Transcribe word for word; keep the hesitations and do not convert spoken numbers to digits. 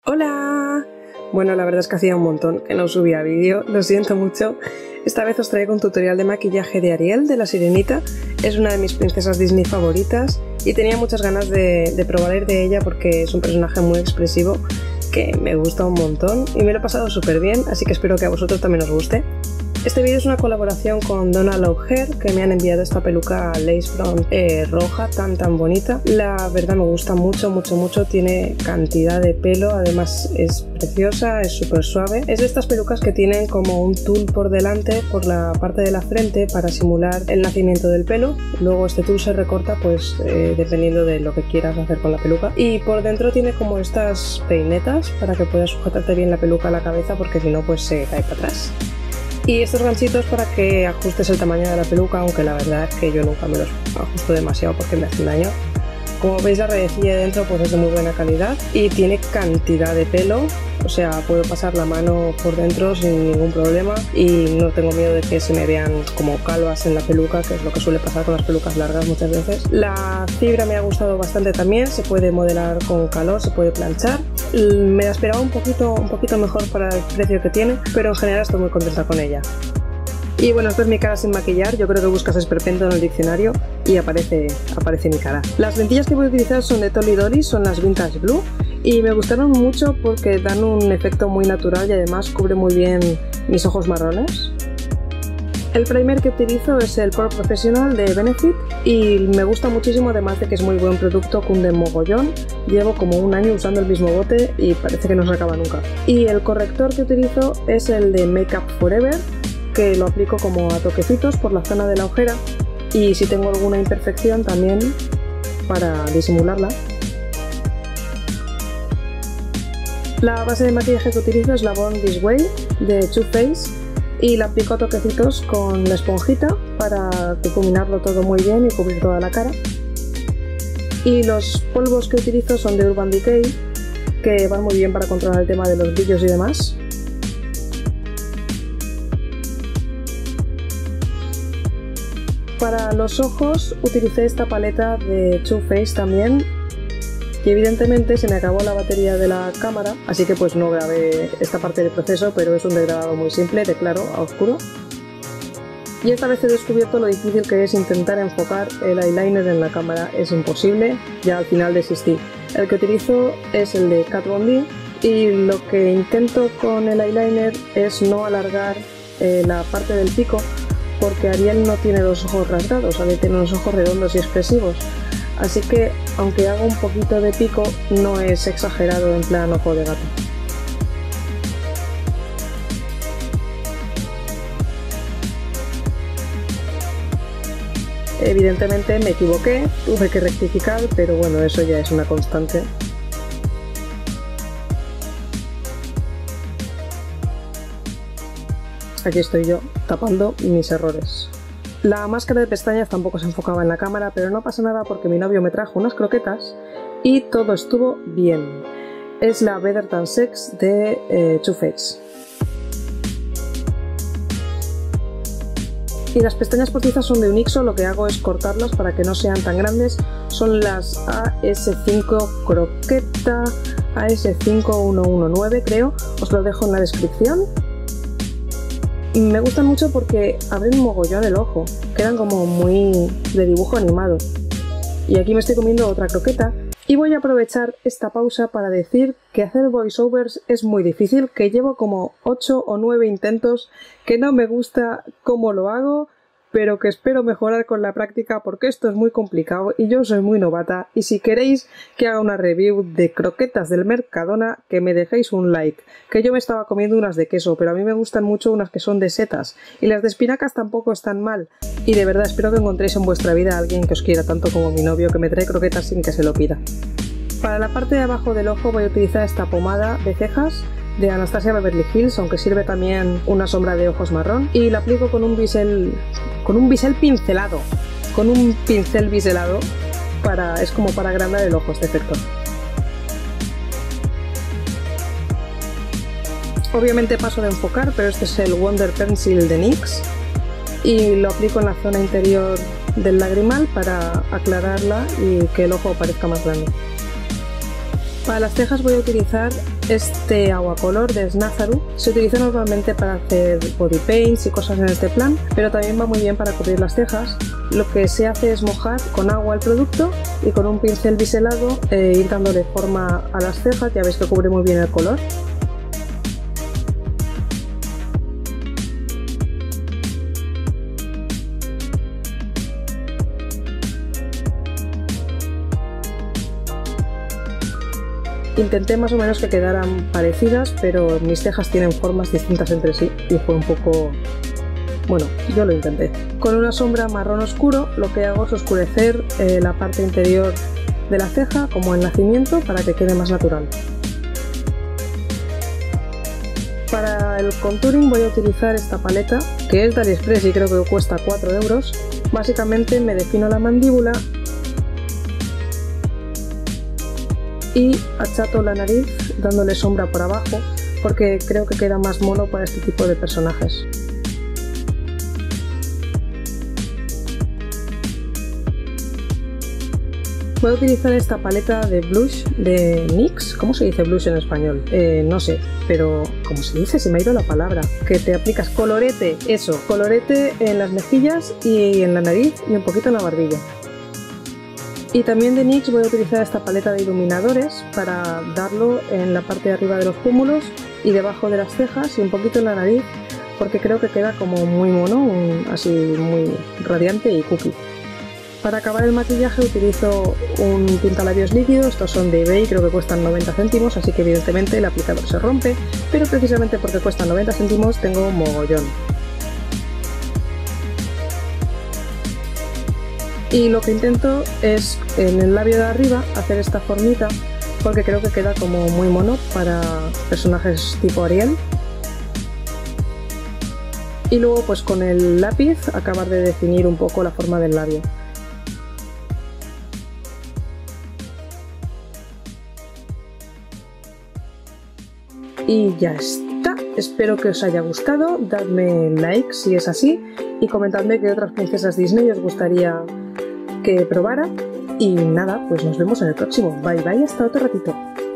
¡Hola! Bueno, la verdad es que hacía un montón que no subía vídeo, lo siento mucho. Esta vez os traigo un tutorial de maquillaje de Ariel, de La Sirenita. Es una de mis princesas Disney favoritas y tenía muchas ganas de, de probar ir de ella porque es un personaje muy expresivo que me gusta un montón y me lo he pasado súper bien, así que espero que a vosotros también os guste. Este vídeo es una colaboración con Donna Love Hair, que me han enviado esta peluca lace front eh, roja tan tan bonita. La verdad me gusta mucho, mucho, mucho, tiene cantidad de pelo, además es preciosa, es súper suave. Es de estas pelucas que tienen como un tul por delante, por la parte de la frente, para simular el nacimiento del pelo. Luego este tul se recorta pues eh, dependiendo de lo que quieras hacer con la peluca. Y por dentro tiene como estas peinetas para que puedas sujetarte bien la peluca a la cabeza, porque si no pues se cae para atrás. Y estos ganchitos para que ajustes el tamaño de la peluca, aunque la verdad es que yo nunca me los ajusto demasiado porque me hacen daño. Como veis, la redecilla de dentro pues es de muy buena calidad y tiene cantidad de pelo, o sea, puedo pasar la mano por dentro sin ningún problema y no tengo miedo de que se me vean como calvas en la peluca, que es lo que suele pasar con las pelucas largas muchas veces. La fibra me ha gustado bastante también, se puede modelar con calor, se puede planchar. Me la esperaba un poquito, un poquito mejor para el precio que tiene, pero en general estoy muy contenta con ella. Y bueno, esta es mi cara sin maquillar. Yo creo que buscas esperpento en el diccionario y aparece, aparece mi cara. Las lentillas que voy a utilizar son de Tolly Dolly, son las Vintage Blue y me gustaron mucho porque dan un efecto muy natural y además cubre muy bien mis ojos marrones. El primer que utilizo es el Pore Professional de Benefit y me gusta muchísimo, además de que es muy buen producto, cunde mogollón. Llevo como un año usando el mismo bote y parece que no se acaba nunca. Y el corrector que utilizo es el de Make Up Forever, que lo aplico como a toquecitos por la zona de la ojera y si tengo alguna imperfección también para disimularla. La base de maquillaje que utilizo es la Born This Way de Too Faced y la aplico a toquecitos con la esponjita para difuminarlo todo muy bien y cubrir toda la cara. Y los polvos que utilizo son de Urban Decay, que van muy bien para controlar el tema de los brillos y demás. Para los ojos utilicé esta paleta de Too Faced también y evidentemente se me acabó la batería de la cámara, así que pues no grabé esta parte del proceso, pero es un degradado muy simple, de claro a oscuro. Y esta vez he descubierto lo difícil que es intentar enfocar el eyeliner en la cámara, es imposible, ya al final desistí. El que utilizo es el de Kat Von D y lo que intento con el eyeliner es no alargar eh, la parte del pico, porque Ariel no tiene los ojos rasgados, Ariel tiene los ojos redondos y expresivos, así que aunque hago un poquito de pico no es exagerado en plan ojo de gato. Evidentemente me equivoqué, tuve que rectificar, pero bueno, eso ya es una constante. Aquí estoy yo, tapando mis errores. La máscara de pestañas tampoco se enfocaba en la cámara, pero no pasa nada porque mi novio me trajo unas croquetas y todo estuvo bien. Es la Better Than Sex de eh, Too Faced. Y las pestañas postizas son de Unixo, lo que hago es cortarlas para que no sean tan grandes. Son las A S cinco Croqueta, A S cinco uno uno nueve creo, os lo dejo en la descripción. Me gustan mucho porque abren un mogollón el ojo, quedan como muy de dibujo animado. Y aquí me estoy comiendo otra croqueta y voy a aprovechar esta pausa para decir que hacer voiceovers es muy difícil, que llevo como ocho o nueve intentos, que no me gusta cómo lo hago, pero que espero mejorar con la práctica porque esto es muy complicado y yo soy muy novata. Y si queréis que haga una review de croquetas del Mercadona, que me dejéis un like, que yo me estaba comiendo unas de queso, pero a mí me gustan mucho unas que son de setas y las de espinacas tampoco están mal. Y de verdad espero que encontréis en vuestra vida a alguien que os quiera tanto como mi novio, que me trae croquetas sin que se lo pida. Para la parte de abajo del ojo voy a utilizar esta pomada de cejas de Anastasia Beverly Hills, aunque sirve también una sombra de ojos marrón, y la aplico con un bisel con un bisel pincelado con un pincel biselado, para, es como para agrandar el ojo este efecto. Obviamente paso de enfocar, pero este es el Wonder Pencil de NYX y lo aplico en la zona interior del lagrimal para aclararla y que el ojo parezca más grande. Para las cejas voy a utilizar este agua color de Snazaru. Se utiliza normalmente para hacer body paints y cosas en este plan, pero también va muy bien para cubrir las cejas. Lo que se hace es mojar con agua el producto y con un pincel biselado eh, ir dándole forma a las cejas. Ya veis que cubre muy bien el color. Intenté más o menos que quedaran parecidas, pero mis cejas tienen formas distintas entre sí y fue un poco... bueno, yo lo intenté. Con una sombra marrón oscuro lo que hago es oscurecer eh, la parte interior de la ceja, como el nacimiento, para que quede más natural. Para el contouring voy a utilizar esta paleta, que es de AliExpress y creo que cuesta cuatro euros. Básicamente me defino la mandíbula y achato la nariz dándole sombra por abajo, porque creo que queda más mono para este tipo de personajes. Voy a utilizar esta paleta de blush de NYX. ¿Cómo se dice blush en español? Eh, no sé, pero ¿cómo se dice? Se me ha ido la palabra. Que te aplicas colorete, eso, colorete en las mejillas y en la nariz y un poquito en la barbilla. Y también de NYX voy a utilizar esta paleta de iluminadores para darlo en la parte de arriba de los pómulos y debajo de las cejas y un poquito en la nariz, porque creo que queda como muy mono, un, así muy radiante y cookie. Para acabar el maquillaje utilizo un pintalabios líquido, estos son de eBay, creo que cuestan noventa céntimos, así que evidentemente el aplicador se rompe, pero precisamente porque cuestan noventa céntimos tengo mogollón. Y lo que intento es en el labio de arriba hacer esta formita, porque creo que queda como muy mono para personajes tipo Ariel. Y luego pues con el lápiz acabar de definir un poco la forma del labio. Y ya está, espero que os haya gustado, dadme like si es así y comentadme qué otras princesas Disney os gustaría que probara. Y nada, pues nos vemos en el próximo. Bye bye, hasta otro ratito.